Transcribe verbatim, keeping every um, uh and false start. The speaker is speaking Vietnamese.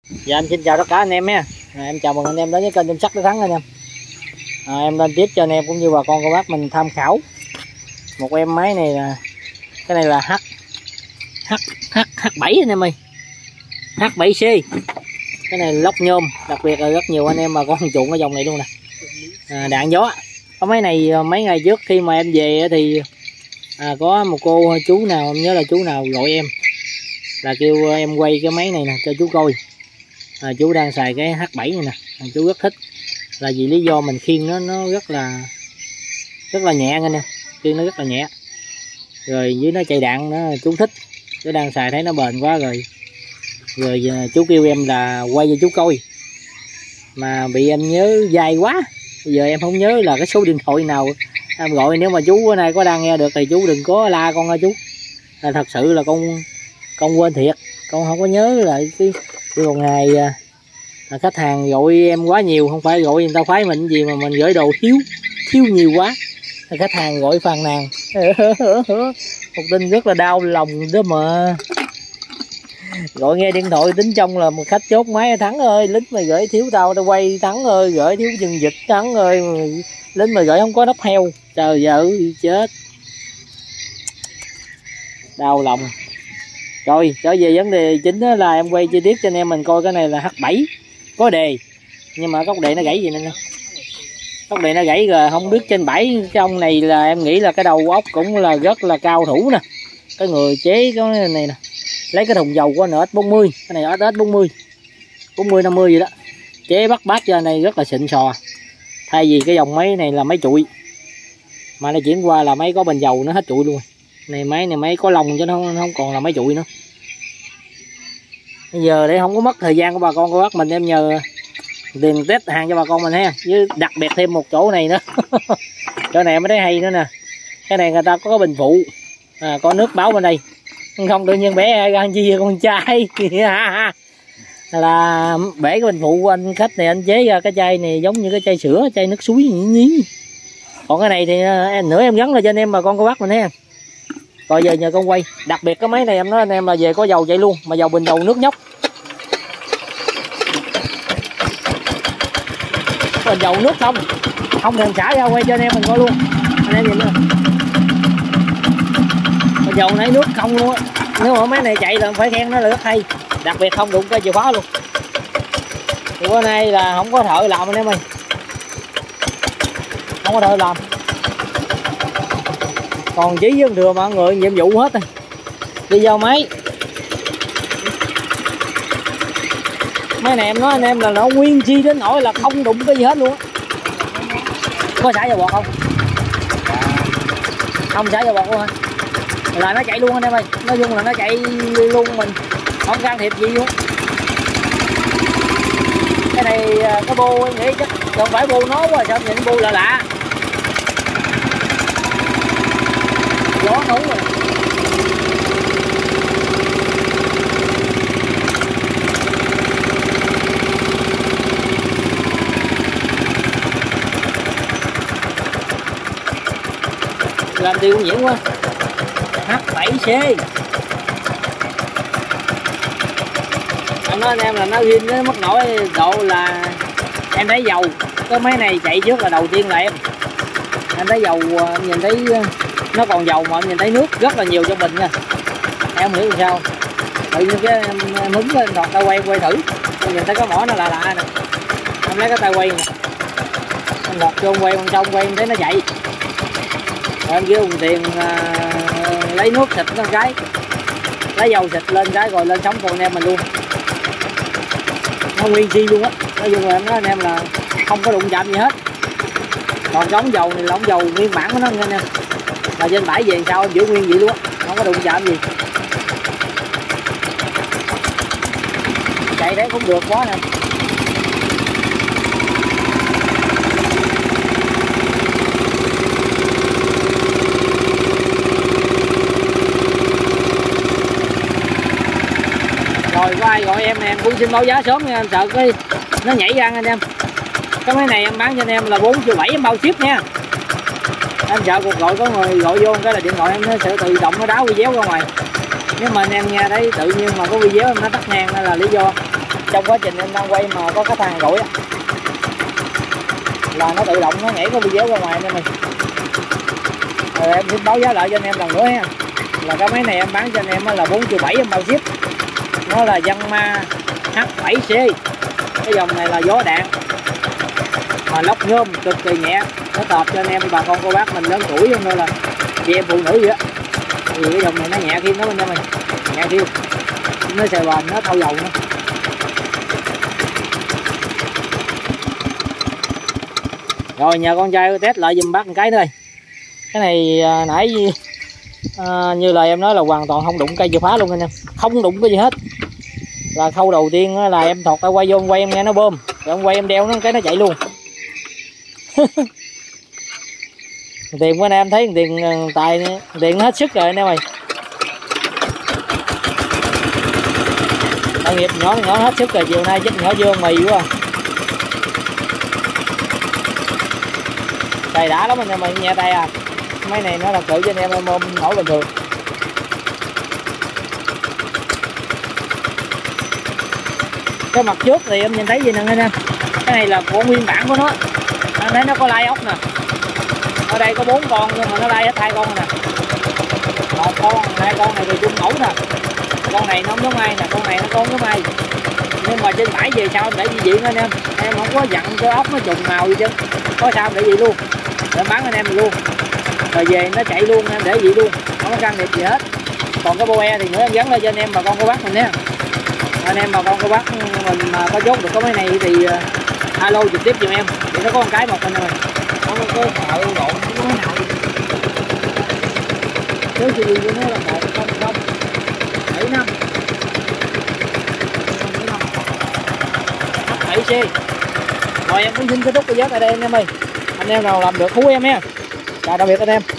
Dạ em xin chào tất cả anh em nha. À, em chào mừng anh em đến với kênh Tôm Sắt Để Thắng anh em. À, em lên tiếp cho anh em cũng như bà con cô bác mình tham khảo một em máy này là cái này là H H H H7 anh em ơi, H bảy C. Cái này lóc nhôm, đặc biệt là rất nhiều anh em mà có chuộng cái dòng này luôn nè. À, đạn gió. Có máy này mấy ngày trước khi mà em về thì à, có một cô chú nào em nhớ là chú nào gọi em là kêu em quay cái máy này nè cho chú coi. À, chú đang xài cái H bảy này nè, à, chú rất thích là vì lý do mình khiêng nó nó rất là rất là nhẹ anh em, khiêng nó rất là nhẹ, rồi dưới nó chạy đạn nó chú thích, chú đang xài thấy nó bền quá rồi rồi chú kêu em là quay cho chú coi mà bị em nhớ dai quá, bây giờ em không nhớ là cái số điện thoại nào em gọi. Nếu mà chú bữa nay có đang nghe được thì chú đừng có la con ơi chú, là thật sự là con con quên thiệt, con không có nhớ lại cái cái một ngày à, khách hàng gọi em quá nhiều, không phải gọi người ta khoái mình gì mà mình gửi đồ thiếu thiếu nhiều quá, khách hàng gọi phàn nàn một tin rất là đau lòng đó mà. Gọi nghe điện thoại tính trong là một khách chốt máy: Thắng ơi lính mày gửi thiếu tao tao quay, Thắng ơi gửi thiếu chân vịt, Thắng ơi lính mày gửi không có nắp heo. Trời ơi chết, đau lòng. Rồi trở về vấn đề chính đó là em quay chi tiết cho anh em mình coi. Cái này là H bảy có đề, nhưng mà góc đề nó gãy gì nè, góc đề nó gãy rồi không biết trên bãi. Trong này là em nghĩ là cái đầu ốc cũng là rất là cao thủ nè, cái người chế cái này nè, lấy cái thùng dầu của en ét bốn mươi, cái này en ét bốn mươi bốn mươi năm mươi gì đó, chế bắt bát cho này rất là xịn sò. Thay vì cái dòng máy này là máy trụi mà nó chuyển qua là máy có bình dầu nó hết trụi luôn. Này máy này máy có lông chứ nó không, không còn là máy trụi nữa. Bây giờ để không có mất thời gian của bà con cô bác mình, em nhờ tiền test hàng cho bà con mình ha. Với đặc biệt thêm một chỗ này nữa chỗ này mới thấy hay nữa nè, cái này người ta có cái bình phụ, à, có nước báo bên đây, không tự nhiên bé ra chi con trai là bể cái bình phụ của anh khách này, anh chế ra cái chai này giống như cái chai sữa, chai nước suối nhí nhí. Còn cái này thì nữa em gắn lại cho anh em bà con cô bác mình ha. Rồi giờ nhờ con quay, đặc biệt cái máy này em nói anh em là về có dầu chạy luôn, mà dầu bình dầu nước nhóc, bình dầu nước không không thèm xả ra quay cho anh em mình coi luôn anh em nhìn nữa. Bình dầu nãy nước không luôn á, nếu mà máy này chạy là phải khen nó là rất hay, đặc biệt không đụng cái chìa khóa luôn. Thì bữa nay là không có thợ làm anh em ơi, không có thợ làm, còn chỉ với thừa mọi người nhiệm vụ hết rồi. Đi vào máy máy này em nói anh em là nó nguyên chi đến nỗi là không đụng cái gì hết luôn á. Có xả vào bọt không? Không xả vào bọt luôn hả? Là nó chạy luôn anh em ơi, nói chung là nó chạy luôn, mình không can thiệp gì luôn. Cái này cái bô em nghĩ chắc không phải bô nó quá, sao nhìn bô lạ lạ, gió nấu rồi. Làm điều diễn quá. H bảy C anh nói anh em là nó ghim nó mất nổi độ là em thấy dầu. Cái máy này chạy trước là đầu tiên là em em thấy dầu, em nhìn thấy nó còn dầu mà em nhìn thấy nước rất là nhiều trong bình nha. Em không hiểu làm sao tự nhiên cái em, em hứng lên đọt tay quay quay thử, em nhìn thấy cái mỏ nó lạ lạ nè, em lấy cái tay quay nè, em đọt vô quay con trong quay em thấy nó chạy. Rồi em kêu đồng tiền à, lấy nước xịt lên cái, lấy dầu xịt lên cái rồi lên sóng con anh em mình luôn, nó nguyên chi luôn á. Nói chung là em nói anh em là không có đụng chạm gì hết. Còn cái ống dầu này là ống dầu nguyên bản của nó anh em, là trên bãi về sao em giữ nguyên vậy luôn á, không có đụng chạm gì. Chạy đấy cũng được quá nè. Rồi có ai gọi em nè, em cũng xin báo giá sớm nha, em sợ cái nó nhảy ra anh em. Cái máy này em bán cho anh em là bốn triệu bảy em bao ship nha. Em sợ cuộc gọi có người gọi vô cái là điện thoại em nó sẽ tự động nó đáo video ra ngoài. Nếu mà anh em nghe thấy tự nhiên mà có video em nó tắt ngang là lý do trong quá trình em đang quay mà có cái thằng gọi là nó tự động nó nhảy cái video ra ngoài anh em mình. Rồi em xin báo giá lại cho anh em lần nữa ha, là cái máy này em bán cho anh em là bốn triệu bảy em bao ship. Nó là Yanmar H bảy C, cái dòng này là gió đạn mà lóc nhôm cực kỳ nhẹ, nó hợp cho anh em bà con cô bác mình lớn tuổi hơn nữa là chị em phụ nữ vậy á. Vì cái dòng này nó nhẹ khiên lắm anh em mình, nhẹ khiên, nó xài bền, nó thâu dầu nữa. Rồi nhờ con trai test lại giùm bác một cái nữa. Cái này à, nãy à, như lời em nói là hoàn toàn không đụng cây chìa khóa luôn anh em, không đụng cái gì hết. Là khâu đầu tiên là em thọt ra quay vô quay em nghe nó bơm, rồi em quay em đeo nó cái nó chạy luôn. Tiền của anh em thấy tiền tài tiền nó hết sức rồi anh em ơi. Tội nghiệp nhỏ nhỏ hết sức rồi, chiều nay chắc nhỏ vô mì quá. Xài đã lắm anh em ơi, nhẹ tay à. Máy này nó thật sự cho anh em ôm nổi bình thường. Cái mặt trước thì em nhìn thấy gì nè anh em, cái này là của nguyên bản của nó. Anh thấy nó có lai ốc nè, ở đây có bốn con nhưng mà nó lai hết hai con nè, một con hai con này thì chung mẫu nè, con này nó không giống ai nè, con này nó không giống ai. Nhưng mà trên bãi về sao để gì diện anh em, em không có dặn cái ốc nó trùng màu gì chứ, có sao để gì luôn, để bán anh em luôn, rồi về nó chạy luôn em để gì luôn, không có can thiệp gì hết. Còn cái boe thì nữa em gắn lên cho anh em bà con cô bác mình nhé. Anh em bà con cô bác mình mà có chốt được cái máy này thì uh, alo trực tiếp giùm em, thì nó có một cái một anh em ơi, không có sợ lộn cái nào. Nếu chị của nó là một không không bảy năm bảy C. Rồi em cũng xin kết thúc cái vlog tại đây anh em ơi. Anh em nào làm được hú em nha. Chào tạm biệt anh em.